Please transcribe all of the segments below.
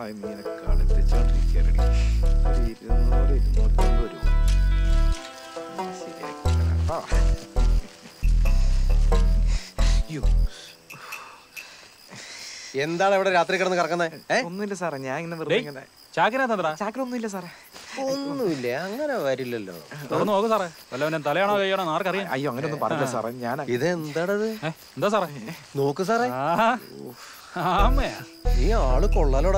നിനക്കാണ് എത്തിച്ചോണ്ടിരിക്കുകയാണ്. ഒരു 200-250 രൂപ ശരിയാക്കി തരാം. എന്താണ് ഇവിടെ രാത്രി കിടന്ന് കറക്കുന്നത്? ഒന്നുമില്ല സാറേ, ഞാൻ ഇങ്ങനെ വെറുതെ ഇങ്ങനെ. ചാക്കിനൊന്നുമില്ല സാറേ. ഒന്നുമില്ല, അങ്ങനെ വരില്ലല്ലോ. തുറന്നു നോക്ക് സാറേ, വല്ലവനെ തലയാണോ കൈയാണോ ആർക്കറിയാം. അയ്യോ അങ്ങനെയൊന്നും പറഞ്ഞില്ല സാറേ. ഞാൻ ഇതെന്താണത്? എന്താ സാറേ? നോക്ക് സാറേ, നീ ആള് കൊള്ളാലോടാ.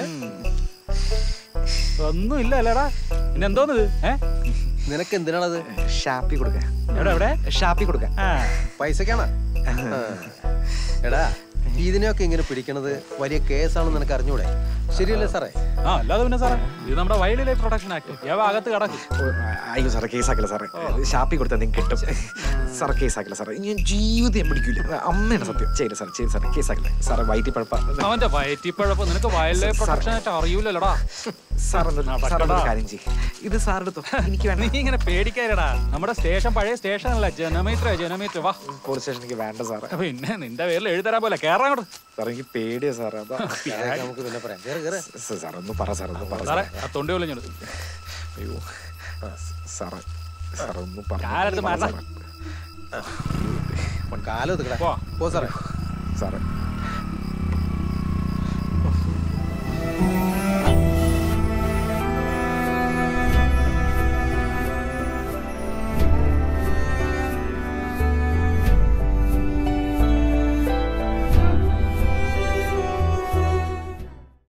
ഒന്നുമില്ല അല്ലേടാ, പിന്നെ എന്തോന്നത്? നിനക്ക് എന്തിനാണത്? ഷാപ്പി കൊടുക്കാൻ. എവിടെ? ഷാപ്പി കൊടുക്കാൻ. പൈസക്കാണോ? എടാ, ഇതിനെയൊക്കെ ഇങ്ങനെ പിടിക്കണത് വലിയ കേസാണെന്ന് നിനക്ക് അറിഞ്ഞൂടെ? ശരിയല്ലേ സാറേ? അല്ലാതെ പിന്നെ സാറേ, ഇത് നമ്മുടെ വൈൽഡ് ലൈഫ് പ്രൊട്ടക്ഷൻ ആക്ട്. അകത്ത് കിടക്കും. അയ്യോ സാറേ, കേസാക്കില്ല സാറേ. ഷാപ്പി കൊടുത്താൽ നിങ്ങൾക്ക് കിട്ടും സാറേ. കേസാക്കില്ല സാറേ, ഞാൻ ജീവിതം പിടിക്കൂല. അമ്മയാണ് സത്യം. ചെയ്യില്ല സാറേ, ചെയ്യില്ല സാറേ. കേസാക്കില്ല സാറേ. വയറ്റിപ്പഴപ്പ. അവന്റെ വയറ്റിപ്പഴപ്പ് നിനക്ക് വൈൽഡ് ലൈഫ് പ്രൊട്ടക്ഷൻ ആയിട്ട് അറിയൂലടാ. കാര്യം ചെയ്യും. ഇത് സാറെടുത്തോ, എനിക്ക് വേണ്ട. നീ ഇങ്ങനെ പേടിക്കാരടാ. നമ്മുടെ സ്റ്റേഷൻ പഴയ സ്റ്റേഷൻ അല്ല, ജനമീറ്റർ. വാ, പോലീസ് സ്റ്റേഷനിലേക്ക് വേണ്ട സാറേ. പിന്നെ നിന്റെ പേരിൽ എഴുതരാ പോലെ കേറാ. സാറേ എനിക്ക് പേടിയാ സാറേ. നമുക്ക് പിന്നെ പറയാം. സാറേ ഒന്ന് പറ സാറേ, ഒന്ന് പറ സാറേ. ആ തൊണ്ടി പോലെ ഞാൻ. അയ്യോ സാറേ, സാറേ ഒന്ന് പറ. കാലത്ത് പോ സാറേ. സാറേ